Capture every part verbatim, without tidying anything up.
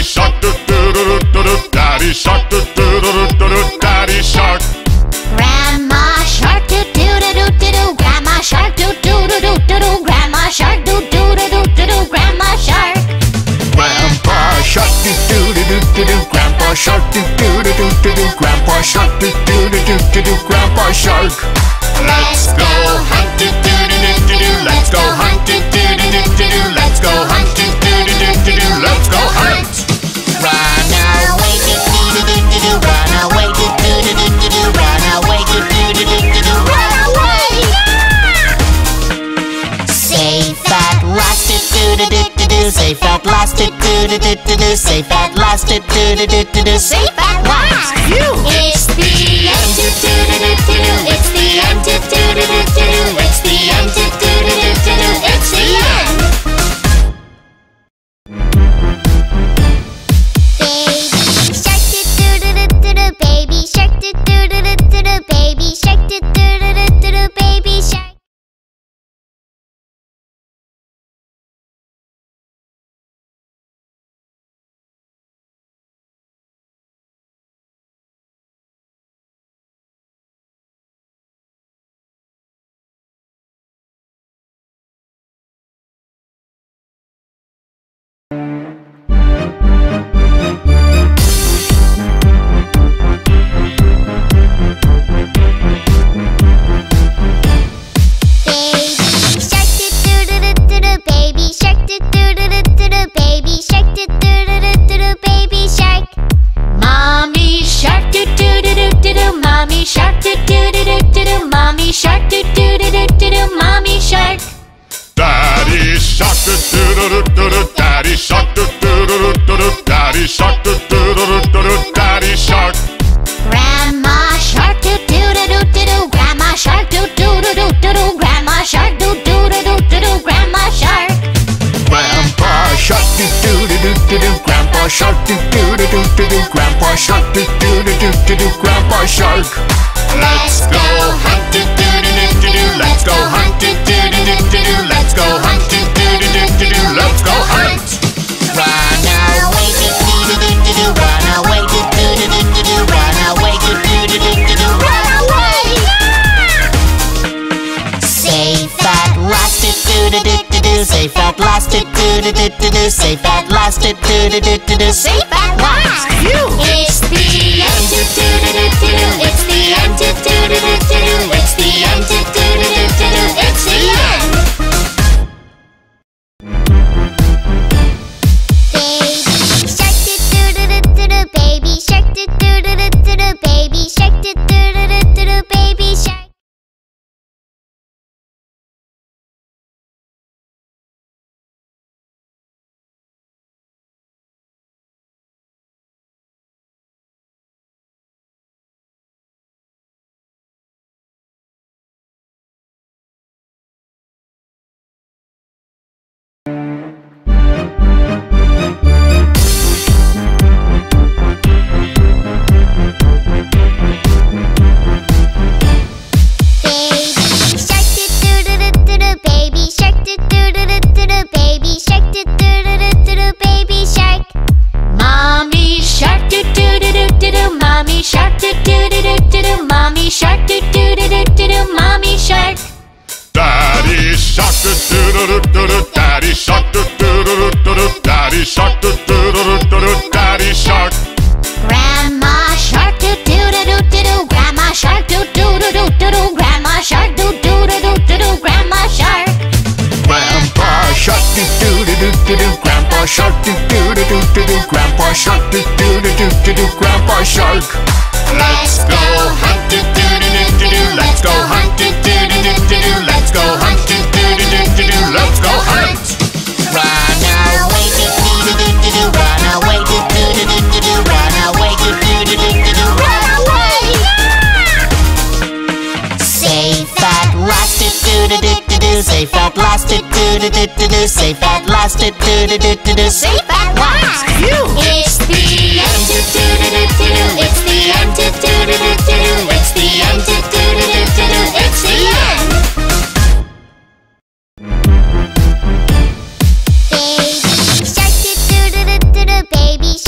shark, doo doo doo doo doo. Daddy shark, doo doo doo doo doo. Daddy shark. Grandma shark, doo doo doo doo doo doo. Grandma shark, doo doo doo doo doo doo. Grandma shark, doo doo doo doo doo doo. Grandma shark. Grandpa shark, doo doo doo doo doo doo. Grandpa shark, doo doo doo doo doo doo. Grandpa shark, doo doo doo doo doo doo. Grandpa shark. Let's go hunt, doo doo doo doo doo doo. Let's go hunt, doo doo doo doo doo doo. Let's go hunt, doo doo doo doo doo doo. Let's go hunt. Run away, doo doo doo doo doo doo. Run away, doo doo doo doo doo doo. Run away, doo doo doo doo doo doo. Run away! Safe at last, doo doo doo doo doo doo. Safe at last, doo doo doo doo doo doo. Safe at last, doo doo doo doo doo doo. Safe at last. It's the end, doo doo doo doo doo doo. It's the end, doo doo doo doo doo doo. It's the end, doo doo doo doo doo doo. It's the end. Baby shark, doo doo doo doo doo doo. Baby shark, doo doo doo doo doo doo. Baby shark. Mommy shark, doo doo doo doo doo doo. Mommy shark. Daddy shark, doo doo doo doo doo. Daddy shark, doo doo doo doo doo. Daddy shark, doo doo doo doo doo. Daddy shark. Grandma shark, doo doo doo doo doo doo. Grandma shark, doo doo doo doo doo doo. Grandma shark, doo doo doo doo doo doo. Grandma shark. Grandpa shark, doo doo doo doo doo doo. Grandpa shark, doo doo doo doo doo doo. Grandpa shark, doo doo doo doo doo doo. Grandpa shark. Let's go hunt, doo doo doo doo doo doo. Let's go hunt, doo doo doo doo doo doo. Let's go hunt, doo doo doo doo doo doo. Let's go hunt. Run away, doo doo doo doo doo doo. Run away, doo doo doo doo doo doo. Run away, doo doo doo doo doo doo. Run away! Safe at last, doo doo doo doo doo doo. Safe at last, doo doo doo doo doo doo. Safe at last, doo doo doo doo doo doo. Safe at last. It's the end, doo doo doo doo doo doo. It's the end, doo doo doo doo doo doo. It's the end, doo doo doo doo doo doo. It's the end. Baby shark, doo doo doo doo doo doo. Baby shark, doo doo doo doo doo doo. Baby shark. Mommy shark, doo doo doo doo doo doo. Mommy shark, doo doo doo doo doo doo. Mommy shark. Daddy shark, doo doo doo doo doo. Daddy shark, doo doo doo doo doo. Daddy shark, doo doo doo doo doo. Daddy shark. Grandma shark, doo doo doo doo doo doo. Grandma shark, doo doo doo doo doo doo. Grandma shark, doo doo doo doo doo doo. Grandma shark. Grandpa shark, doo doo doo doo doo doo. Grandpa shark, doo doo doo doo doo doo. Grandpa shark, doo doo doo doo doo doo. Grandpa shark. Let's go hunt, doo doo doo doo doo doo. Let's go hunt, doo doo doo doo doo doo. Let's go hunt, doo doo doo doo doo doo. Let's go hunt. Run away, doo doo doo doo doo doo. Run away, doo doo doo doo doo doo. Run away, doo doo doo doo doo doo. Run away! Safe at last, doo doo doo doo doo doo. Safe at last, doo doo doo doo doo doo. Safe at last, doo doo doo doo doo doo. Safe at last. It's the end, doo doo doo doo doo doo. It's the end, doo doo doo doo doo doo. It's the end, doo doo doo doo doo doo. It's the end. Baby shark, doo doo doo doo doo doo. Baby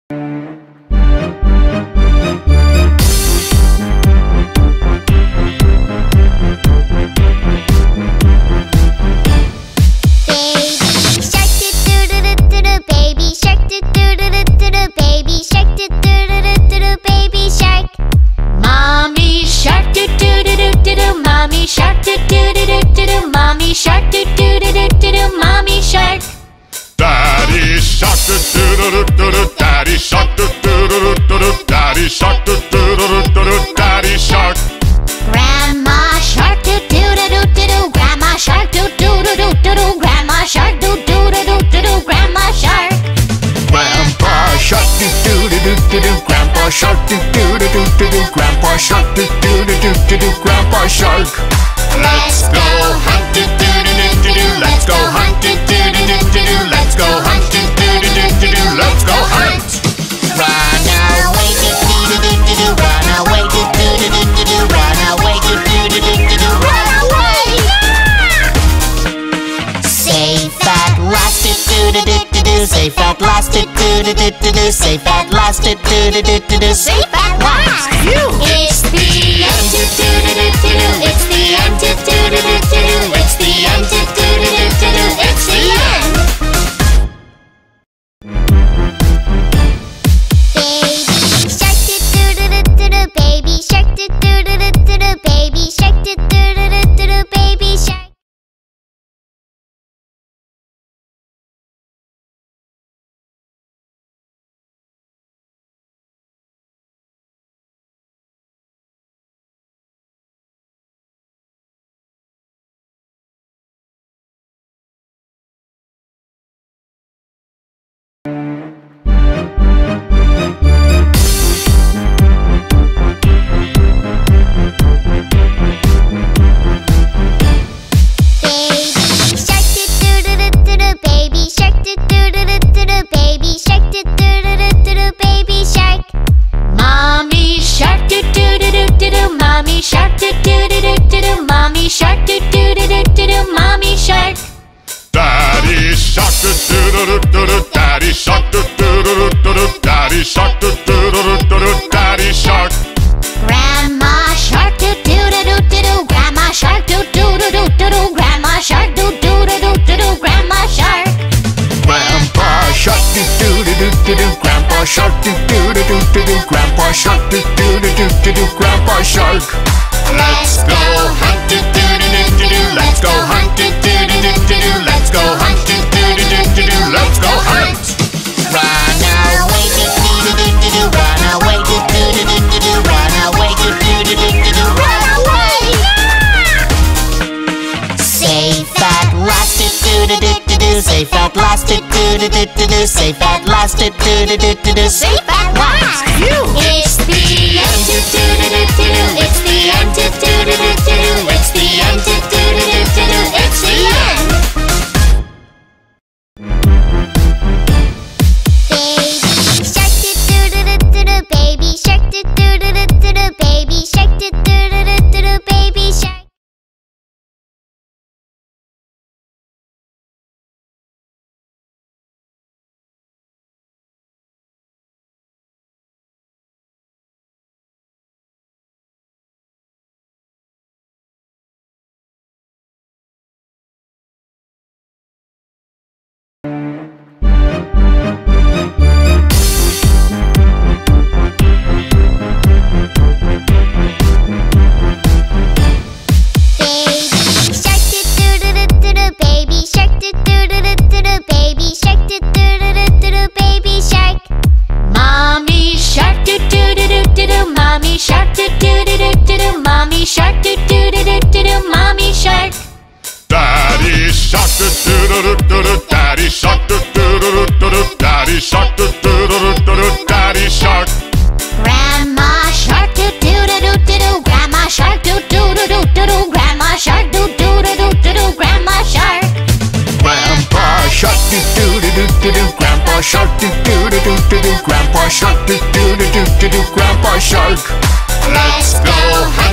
Daddy shark, do do do do do do. Daddy shark, do do do do do do. Daddy shark. Grandma shark, do do do do do do. Grandma shark, do do do do do do. Grandma shark, do do do do do do. Grandma shark. Grandpa shark, do do do do do do. Grandpa shark, do do do do do do. Grandpa shark, do do do do do do. Grandpa shark. Let's go hunt, do do do do do do. Let's go hunt, do do do do do do. Let's go hunt, do do do do do do. Let's go hunt. Run away, do do do do do do. Run away, do do do do do do. Run away, do do do do do do. Run away! Safe at last, do do do do do do. Safe at last, do do do do do do. Safe at last, do do do do do do. Safe at last. It's the end, do do do do do do. It's the end, do do do do do do. It's the end, do do do do do do. It's the end. Baby shark, do do do do do do. Baby shark, do do do do do do. Baby shark. Mommy shark, do do do do do do. Mommy shark, do do do do do do. Mommy shark. Daddy shark, do do do do do. Daddy shark, do do do do do. Daddy shark, do do do do do. Daddy shark. Grandma shark, do do do do do do. Grandma shark, do do do do do do. Grandma shark, do do do do do do. Grandma shark. Grandpa shark, do do do do do do. Grandpa shark, do do do do do do. Grandpa shark, do do do do do do. Grandpa shark. Let's go hunt, do do do do do do. Let's go hunt, do do do do do do. Let's go hunt, do do do do do do. Let's go hunt. Run away, do do do do do do. Run away, do do do do do do. Run away, do do do do do do. Run away! Safe at last, do do do do do do. Safe at last, do do do do do do. Safe at last, do do do do do do. Safe at last. It's the end, do do do do do do. It's the end, do do do do do do. It's the end, do do do do do do. It's the end. Baby shark, do do do do do do. Baby shark, do do do do do do. Baby shark. Mommy shark, do do do do do do. Mommy shark, do do do do do do. Mommy shark. Daddy shark, do do do do do. Daddy shark, do do do do do. Daddy shark, do do do do do. Daddy shark. Grandma shark, do do do do do do. Grandma shark, do do do do do do. Grandma shark, do do do do do do. Grandma shark. Grandpa shark, do do do do do do. Grandpa shark, do do do do do do. Grandpa shark, do do do do do do. Grandpa shark. Let's go hunt.